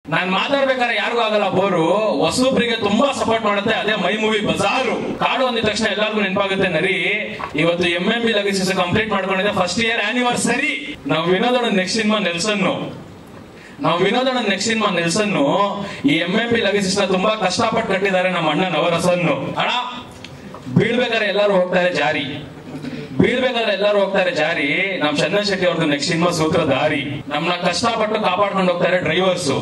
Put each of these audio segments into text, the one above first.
ನಾನ್ ಮಾತಾಡ್ಬೇಕಾದ್ರೆ ಯಾರಿಗೂ ಆಗಲ್ಲ ಬೋರು, ಹೊಸಬ್ರಿಗೆ ತುಂಬಾ ಸಪೋರ್ಟ್ ಮಾಡುತ್ತೆ ಅದೇ ಮೈ ಮೂವಿ ಬಜಾರು. ಕಾಡು ಅಂದಿದ ತಕ್ಷಣ ಎಲ್ಲರಿಗೂ ನೆನಪಾಗುತ್ತೆ ನರಿ. ಇವತ್ತು MMB ಲಗೇಜಸ್ ಕಂಪ್ಲೀಟ್ ಮಾಡ್ಕೊಂಡಿದ್ದೆ, ಫಸ್ಟ್ ಇಯರ್ ಆನಿವರ್ಸರಿ. ನಾವು ವಿನೋದಣ್ಣ ನೆಕ್ಸ್ಟ್ ಸಿನಿಮಾ ನೆಲ್ಸನ್ ಈ MMB ಲಗೇಜಸ್ ತುಂಬಾ ಕಷ್ಟಪಟ್ಟು ಕಟ್ಟಿದ್ದಾರೆ ನಮ್ಮ ಅಣ್ಣ ನವರಸನ್ನು. ಅಣ್ಣ ಬೀಳ್ಬೇಕಾದ್ರೆ ಎಲ್ಲರೂ ಹೋಗ್ತಾರೆ ಜಾರಿ. ನಮ್ ಚಂದನ್ ಶೆಟ್ಟಿ ಅವ್ರದ್ದು ನೆಕ್ಸ್ಟ್ ಸಿನಿಮಾ ಸೂತ್ರಧಾರಿ. ನಮ್ನ ಕಷ್ಟಪಟ್ಟು ಕಾಪಾಡ್ಕೊಂಡು ಹೋಗ್ತಾರೆ ಡ್ರೈವರ್ಸು.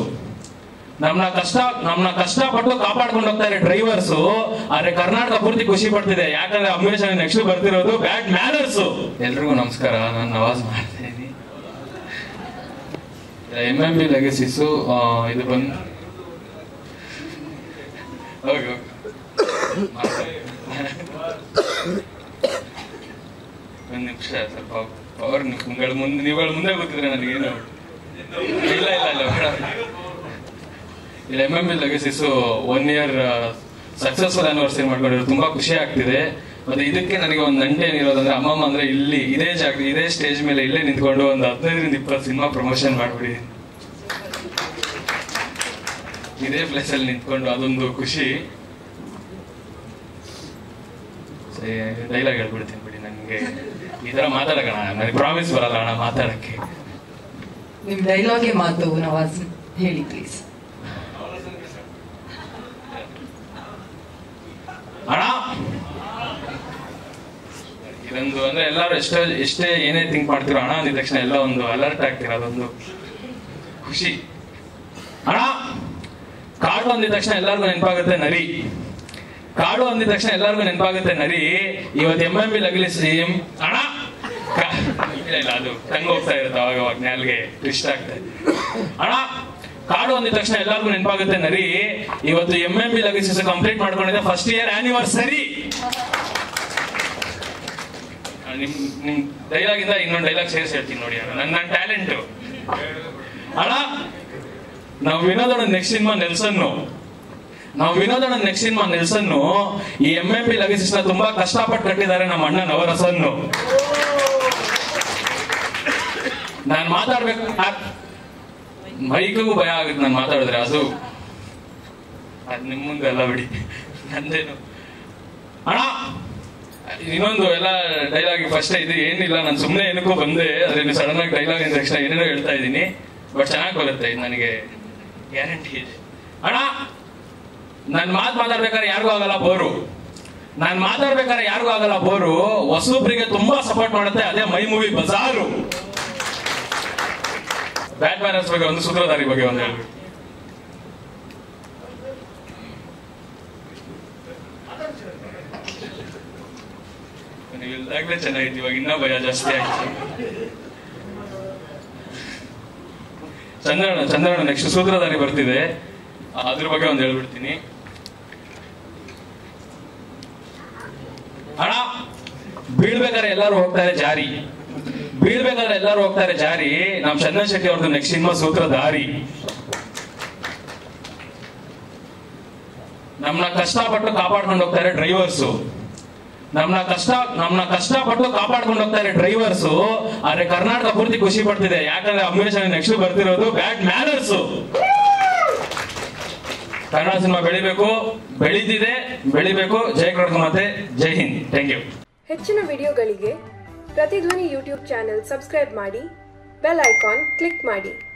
ಆದ್ರೆ ಕರ್ನಾಟಕ ಪೂರ್ತಿ ಖುಷಿ ಪಡ್ತಿದೆ, ಯಾಕಂದ್ರೆ ಅಂಬರೀಷ್ ನೆಕ್ಸ್ಟ್ ಬರ್ತಿರೋದು ಬ್ಯಾಡ್ ಮ್ಯಾನರ್ಸ್. ಎಲ್ರಿಗೂ ನಮಸ್ಕಾರ, ನಾನು ನವಾಜ್ ಮಾಡ್ತಾ ಇದ್ದೀನಿ. MMB ಲೆಗಸಿಸ್ ಇದು ಬಂದು ಒಂದ್ ನಿಮಿಷ ಸ್ವಲ್ಪ ಪವರ್ ನೀವುಗಳ ಮುಂದೆ ಗೊತ್ತಿದ್ರೆ ನನಗೇನು ಇಲ್ಲ. MMB legacies 1 year successful anniversary ಮಾಡ್ಕೊಂಡಿರೋ ತುಂಬಾ ಖುಷಿ ಆಗ್ತಿದೆ. ಮತ್ತೆ ಇದಕ್ಕೆ ನನಗೆ ಒಂದು ನಂಟೇನಿರೋದಂದ್ರೆ ಅಮ್ಮಮ್ಮ ಅಂದ್ರೆ ಇಲ್ಲಿ ಇದೇ ಸ್ಟೇಜ್ ಮೇಲೆ ಇಲ್ಲೇ ನಿಂತ್ಕೊಂಡು ಒಂದು 15-20 ಸಿನಿಮಾ ಪ್ರಮೋಷನ್ ಮಾಡ್ಬಿಡಿ. ಇದೇ ಪ್ಲೇಸ್ ಅಲ್ಲಿ ನಿಂತ್ಕೊಂಡು ಅದೊಂದು ಖುಷಿ. ಡೈಲಾಗ್ ಹೇಳ್ಬಿಡ್ತೀನಿ ಬಿಡಿ, ನನಗೆ ಈ ತರ ಮಾತಾಡೋಣ, ನನಗೆ ಪ್ರಾಮಿಸ್ ಬರಲ್ಲ ಅಣ್ಣ ಮಾತಾಡಕ್ಕೆ. ನಿಮ್ ಡೈಲಾಗೆ ಮಾತು ನವಾಜ್ ಹೇಳಿ ಪ್ಲೀಸ್. ಅಣ್ಣ ಇದೊಂದು ಅಂದ್ರೆ ಎಲ್ಲರೂ ಎಷ್ಟೇ ಏನೇ ಥಿಂಕ್ ಮಾಡ್ತಿರೋ ಅಣ್ಣ ಅಂದಿದ ತಕ್ಷಣ ಎಲ್ಲ ಒಂದು ಅಲರ್ಟ್ ಆಗ್ತಿರೋ ಅದೊಂದು ಖುಷಿ. ಅಣ್ಣ ಕಾಡು ಅಂದಿದ ತಕ್ಷಣ ಎಲ್ಲರಿಗೂ ನೆನಪಾಗುತ್ತೆ ನರಿ. ಇವತ್ತು MMB ಲಗೇಜಸ್ ಅಣ್ಣ ಇಲ್ಲ ಅದು ತಂಗ ಹೋಗ್ತಾ ಇರುತ್ತೆ, ಅವಾಗ ನಾಲ್ಗೆ ಟ್ವಿಸ್ಟ್ ಆಗ್ತದೆ. ಅಣ್ಣ ಕಾಡು ಅಂದಿದ ತಕ್ಷಣ ಎಲ್ಲರಿಗೂ ನೆನಪಾಗುತ್ತೆ ನರಿ. ಇವತ್ತು MMB ಲಗೇಜಸ್ ಕಂಪ್ಲೀಟ್ ಮಾಡ್ಕೊಂಡಿದ್ದೆ, ಫಸ್ಟ್ ಇಯರ್ ಆನಿವರ್ಸರಿ. ನಿಮ್ ಡೈಲಾಗ್ ಇಂದ ಇನ್ನೊಂದು ಡೈಲಾಗ್ ಸೇರಿಸಿ ಹೇಳ್ತೀನಿ ನೋಡಿ, ನನ್ನ ಟ್ಯಾಲೆಂಟ್. ಅಣ್ಣ ನಾವು ವಿನೋದಣ್ಣ ನೆಕ್ಸ್ಟ್ ಸಿನಿಮಾ ನೆಲ್ಸನ್ನು ಈ MMB ಲಗೇಜಸ್ ತುಂಬಾ ಕಷ್ಟಪಟ್ಟು ಕಟ್ಟಿದ್ದಾರೆ ನಮ್ಮ ಅಣ್ಣ ನವರಸನ್ನು. ನಾನ್ ಮಾತಾಡ್ಬೇಕು, ಮೈಕಿಗೂ ಭಯ ಆಗುತ್ತೆ ನಾನು ಮಾತಾಡಿದ್ರೆ. ಅದು ನಿಮ್ ಮುಂದೆ ಎಲ್ಲ ಬಿಡಿ, ನಂದೇನು. ಅಣ್ಣ ಇನ್ನೊಂದು ಎಲ್ಲ ಡೈಲಾಗ್ ಫಸ್ಟ್ ಇದು ಏನಿಲ್ಲ, ನಾನು ಸುಮ್ಮನೆ ಏನಕ್ಕೂ ಬಂದೆ. ಅದ್ರಲ್ಲಿ ಸಡನ್ ಆಗಿ ಡೈಲಾಗ್ ಅಂದ ತಕ್ಷಣ ಏನೇನೋ ಹೇಳ್ತಾ ಇದ್ದೀನಿ, ಬಟ್ ಚೆನ್ನಾಗಿ ಬರುತ್ತೆ, ಇದು ನನಗೆ ಗ್ಯಾರಂಟಿ ಇದೆ. ಅಣ್ಣ ನಾನು ಮಾತಾಡ್ಬೇಕಾದ್ರೆ ಯಾರಿಗೂ ಆಗಲ್ಲ ಬೋರು, ಹೊಸಬ್ರಿಗೆ ತುಂಬಾ ಸಪೋರ್ಟ್ ಮಾಡುತ್ತೆ ಅದೇ ಮೈ ಮೂವಿ ಬಜಾರು. ಬ್ಯಾಡ್ ಮ್ಯಾನರ್ಸ್ ಬಗ್ಗೆ ಒಂದು, ಸೂತ್ರಧಾರಿ ಬಗ್ಗೆ ಒಂದು ಹೇಳ್ಬಿಟ್ಟು. ನೀವು ಇಲ್ದಾಗ್ಲೇ ಚೆನ್ನಾಗಿತ್ತು, ಇವಾಗ ಇನ್ನೂ ಭಯ ಜಾಸ್ತಿ ಆಯ್ತು. ಚಂದ್ರಣ್ಣ ನೆಕ್ಸ್ಟ್ ಸೂತ್ರಧಾರಿ ಬರ್ತಿದೆ, ಅದ್ರ ಬಗ್ಗೆ ಒಂದು ಹೇಳ್ಬಿಡ್ತೀನಿ. ಅಣ್ಣ ಬೀಳ್ಬೇಕಾದ್ರೆ ಎಲ್ಲರೂ ಹೋಗ್ತಾರೆ ಜಾರಿ. ನಮ್ ಚಂದನ್ ಶೆಟ್ಟಿ ಅವ್ರದ್ದು ನೆಕ್ಸ್ಟ್ ಸಿನಿಮಾ ಸೂತ್ರಧಾರಿ. ನಮ್ನ ಕಷ್ಟಪಟ್ಟು ಕಾಪಾಡ್ಕೊಂಡು ಹೋಗ್ತಾರೆ ಡ್ರೈವರ್ಸು. ಆದ್ರೆ ಕರ್ನಾಟಕ ಪೂರ್ತಿ ಖುಷಿ ಪಡ್ತಿದೆ, ಯಾಕಂದ್ರೆ ಅಂಬರೀಷ್ ನೆಕ್ಸ್ಟ್ ಬರ್ತಿರೋದು ಬ್ಯಾಡ್ ಮ್ಯಾನರ್ಸ್. ಕನ್ನಡ ಸಿನಿಮಾ ಬೆಳಿಬೇಕು. ಜೈ ಕರ್ನಾಟಕ ಮಾತೆ, ಜೈ ಹಿಂದ್. Thank you. ಹೆಚ್ಚಿನ ವಿಡಿಯೋಗಳಿಗೆ ಪ್ರತಿಧ್ವನಿ ಯೂಟ್ಯೂಬ್ ಚಾನೆಲ್ ಸಬ್ಸ್ಕ್ರೈಬ್ ಮಾಡಿ, ಬೆಲ್ ಐಕಾನ್ ಕ್ಲಿಕ್ ಮಾಡಿ.